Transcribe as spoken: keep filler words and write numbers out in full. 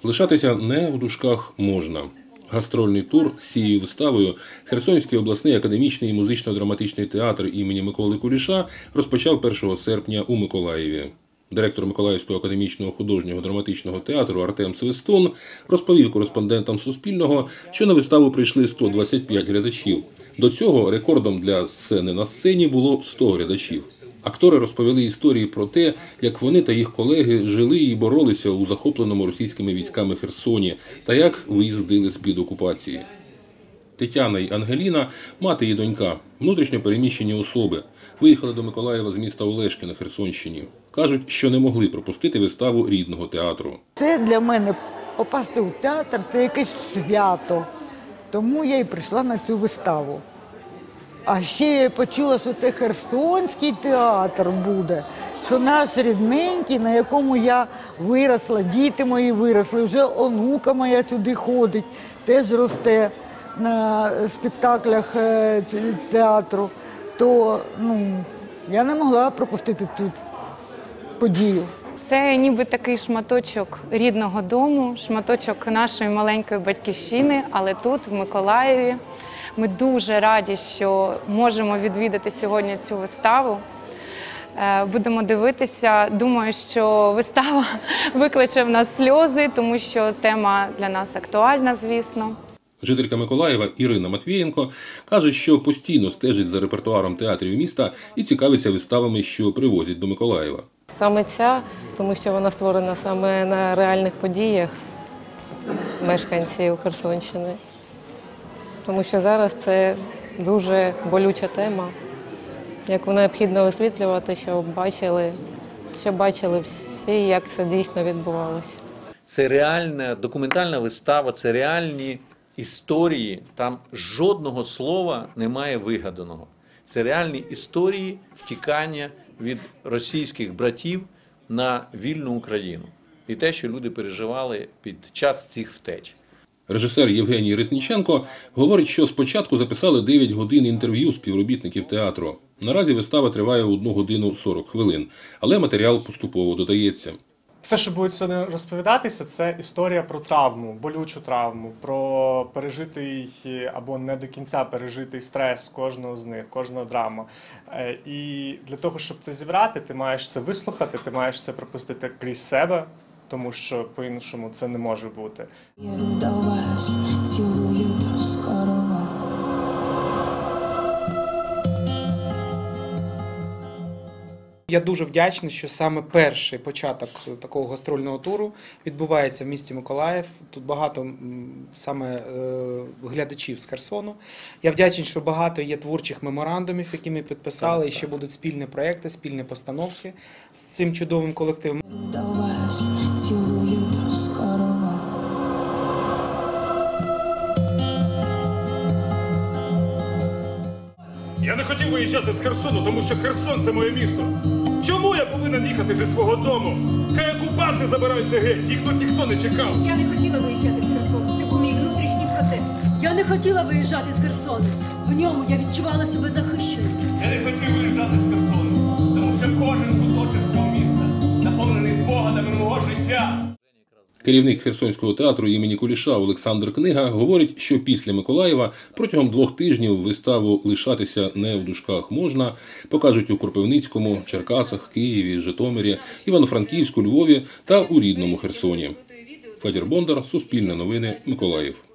Лишатися не в дужках можна. Гастрольний тур з цією виставою Херсонський обласний академічний і музично-драматичний театр імені Миколи Куліша розпочав першого серпня у Миколаєві. Директор Миколаївського академічного художнього драматичного театру Артем Свистун розповів кореспондентам Суспільного, що на виставу прийшли сто двадцять п'ять глядачів. До цього рекордом для сцени на сцені було сто глядачів. Актори розповіли історії про те, як вони та їх колеги жили і боролися у захопленому російськими військами Херсоні та як виїздили з-під окупації. Тетяна й Ангеліна, мати і донька, внутрішньо переміщені особи, виїхали до Миколаєва з міста Олешки на Херсонщині. Кажуть, що не могли пропустити виставу рідного театру. Це для мене попасти у театр – це якесь свято. Тому я і прийшла на цю виставу. А ще я почула, що це Херсонський театр буде, що наш рідненький, на якому я виросла, діти мої виросли, вже онука моя сюди ходить, теж росте на спектаклях театру. То ну, я не могла пропустити цю подію. Це ніби такий шматочок рідного дому, шматочок нашої маленької батьківщини, але тут, в Миколаєві. Ми дуже раді, що можемо відвідати сьогодні цю виставу. Будемо дивитися. Думаю, що вистава викличе в нас сльози, тому що тема для нас актуальна, звісно. Жителька Миколаєва Ірина Матвієнко каже, що постійно стежить за репертуаром театрів міста і цікавиться виставами, що привозять до Миколаєва. Саме ця, тому що вона створена саме на реальних подіях мешканців Херсонщини. Тому що зараз це дуже болюча тема, яку необхідно освітлювати, щоб бачили, щоб бачили всі, як це дійсно відбувалося. Це реальна документальна вистава, це реальні історії, там жодного слова немає вигаданого. Це реальні історії втікання від російських братів на вільну Україну. І те, що люди переживали під час цих втеч. Режисер Євгеній Резніченко говорить, що спочатку записали дев'ять годин інтерв'ю співробітників театру. Наразі вистава триває одну годину сорок хвилин, але матеріал поступово додається. Все, що буде сьогодні розповідатися, це історія про травму, болючу травму, про пережитий або не до кінця пережитий стрес кожного з них, кожного драма. І для того, щоб це зібрати, ти маєш це вислухати, ти маєш це пропустити крізь себе, тому що по-іншому це не може бути. Я дуже вдячний, що саме перший початок такого гастрольного туру відбувається в місті Миколаїв. Тут багато саме глядачів з Херсону. Я вдячний, що багато є творчих меморандумів, які ми підписали, і ще будуть спільні проекти, спільні постановки з цим чудовим колективом. Я не хотів виїжджати з Херсону, тому що Херсон – це моє місто. Чому я повинен їхати зі свого дому? Хай окупанти забираються геть, їх тут ніхто не чекав. Я не хотіла виїжджати з Херсону, це був мій внутрішній протест. Я не хотіла виїжджати з Херсону, в ньому я відчувала себе захищеною. Я не хотів виїжджати з Херсону, тому що кожен куточок цього міста наповнений спогадами мого життя. Керівник Херсонського театру імені Куліша Олександр Книга говорить, що після Миколаєва протягом двох тижнів виставу «Лишатися не в дужках можна» покажуть у Кропивницькому, Черкасах, Києві, Житомирі, Івано-Франківську, Львові та у рідному Херсоні. Федір Бондар, Суспільне новини, Миколаїв.